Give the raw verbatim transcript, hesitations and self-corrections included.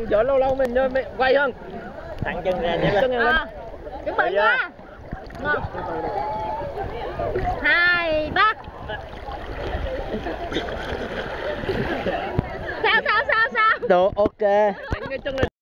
thằng vợ lâu lâu mình mình quay hơn. Thẳng chân ra nhé. Chân lên. Chuẩn bị nha. Một, hai, ba. Sao sao sao sao? Đồ ok. Cái chân lên.